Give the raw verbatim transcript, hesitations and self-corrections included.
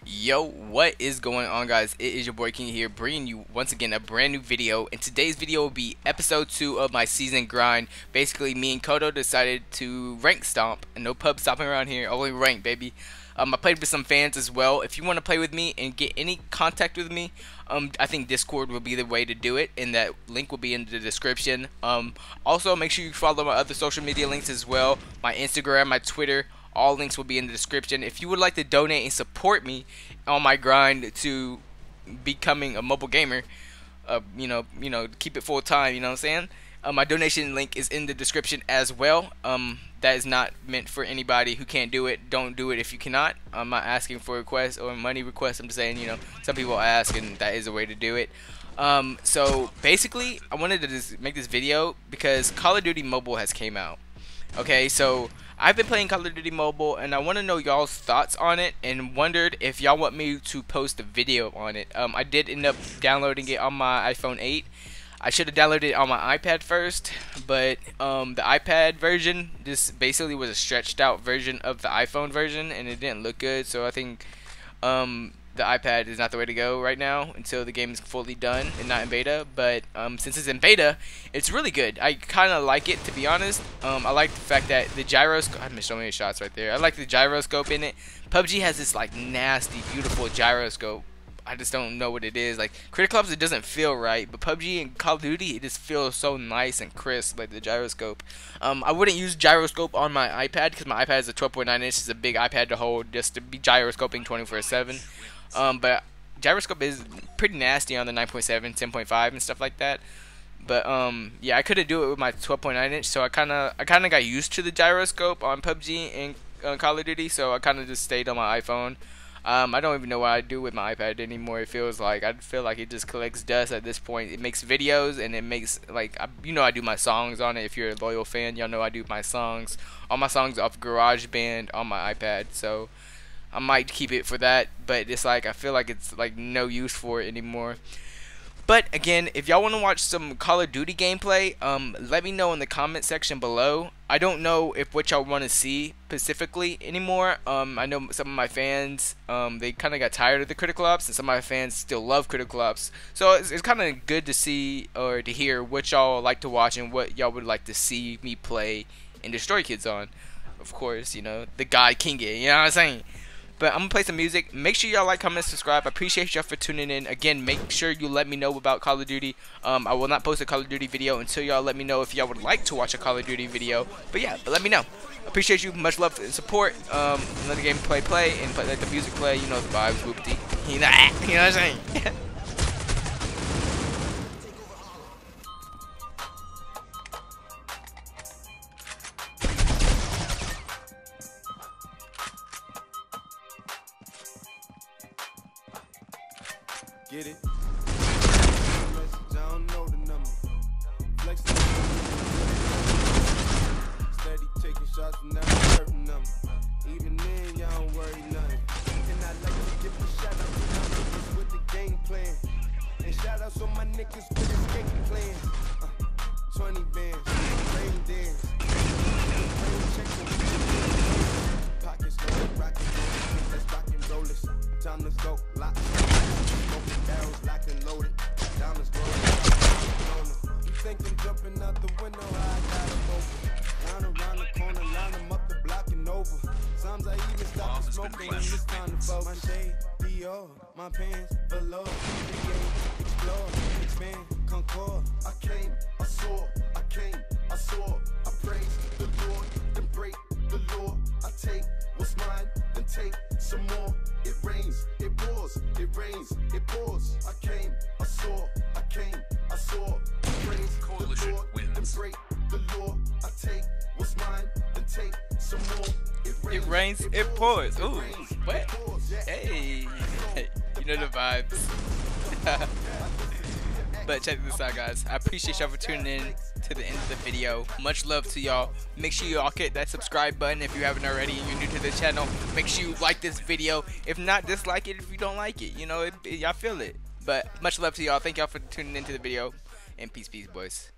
Yo, what is going on, guys? It is your boy King here, bringing you once again a brand new video. And today's video will be episode two of my season grind. Basically, me and Kodo decided to rank stomp, and no pub stomping around here, only rank, baby. Um, I played with some fans as well. If you want to play with me and get any contact with me, um, I think Discord will be the way to do it, and that link will be in the description. Um, also, make sure you follow my other social media links as well, my Instagram, my Twitter. All links will be in the description. If you would like to donate and support me on my grind to becoming a mobile gamer, uh, you know, you know, keep it full time. You know what I'm saying? Uh, my donation link is in the description as well. Um, that is not meant for anybody who can't do it. Don't do it if you cannot. I'm not asking for requests or money requests. I'm just saying, you know, some people ask, and that is a way to do it. Um, so basically, I wanted to just make this video because Call of Duty Mobile has came out. Okay, so I've been playing Call of Duty Mobile, and I want to know y'all's thoughts on it, and wondered if y'all want me to post a video on it. Um, I did end up downloading it on my iPhone eight. I should have downloaded it on my iPad first, but um, the iPad version just basically was a stretched out version of the iPhone version, and it didn't look good. So I think um, the iPad is not the way to go right now until the game is fully done and not in beta. But um, since it's in beta, it's really good. I kind of like it, to be honest. Um, I like the fact that the gyroscope. I missed so many shots right there. I like the gyroscope in it. P U B G has this like nasty, beautiful gyroscope. I just don't know what it is. Like Critical Ops, it doesn't feel right, but P U B G and Call of Duty, it just feels so nice and crisp, like the gyroscope. Um, I wouldn't use gyroscope on my iPad because my iPad is a twelve point nine inch. It's a big iPad to hold just to be gyroscoping twenty-four seven. Um, but gyroscope is pretty nasty on the nine point seven, ten point five, and stuff like that. But um, yeah, I couldn't do it with my twelve point nine inch, so I kind of I kind of got used to the gyroscope on P U B G and uh, Call of Duty, so I kind of just stayed on my iPhone. Um, I don't even know what I do with my iPad anymore. It feels like I feel like it just collects dust at this point. It makes videos, and it makes like I, you know I do my songs on it. If you're a loyal fan, y'all know I do my songs. All my songs off GarageBand on my iPad, so I might keep it for that. But it's like I feel like it's like no use for it anymore. But again, if y'all want to watch some Call of Duty gameplay, um, let me know in the comment section below. I don't know if what y'all want to see specifically anymore. Um, I know some of my fans, um, they kind of got tired of the Critical Ops, and some of my fans still love Critical Ops. So it's, it's kind of good to see or to hear what y'all like to watch and what y'all would like to see me play and destroy kids on. Of course, you know, the God King, you know what I'm saying? But I'm going to play some music. Make sure y'all like, comment, subscribe. I appreciate y'all for tuning in. Again, make sure you let me know about Call of Duty. Um, I will not post a Call of Duty video until y'all let me know if y'all would like to watch a Call of Duty video. But yeah, but let me know. Appreciate you. Much love and support. Um, let the game play, play, and play, let the music play. You know the vibes, whoopty. You know, you know what I'm saying? Get it? I don't know the number. Flexing. Steady taking shots and never hurting them. Even then, y'all don't worry nothing. And I like to give a shout out to my niggas with the game plan. And shout outs on my niggas with the skating plan. Uh, twenty bands, rain dance. Rain checks and pockets going rockin'. Let's rock and roll this. Time to go lock. Barrels locked and loaded, diamonds glowing. You think I'm jumping out the window? I got them open. Round around the corner, line them up the block and over. Sometimes I even stop the smoking when it's time to vote. My shade, Dior, my pants below. Create, explore, expand, concord. I came, I saw, I came, I saw. I praise the Lord, then break the law. I take what's mine, then take some more. It rains, it pours, it rains, it pours. I came, I saw, I came, I saw. Praise Coalition the Lord, wins. then break the law. I take what's mine, then take some more. It rains, It rains, it pours. Ooh, rains, what? it pours. Yeah. Hey, you know the vibes. But check this out, guys. I appreciate y'all for tuning in to the end of the video. Much love to y'all. Make sure y'all hit that subscribe button if you haven't already and you're new to the channel. Make sure you like this video. If not, dislike it if you don't like it. You know, it, it, y'all feel it. But much love to y'all. Thank y'all for tuning into the video. And peace, peace, boys.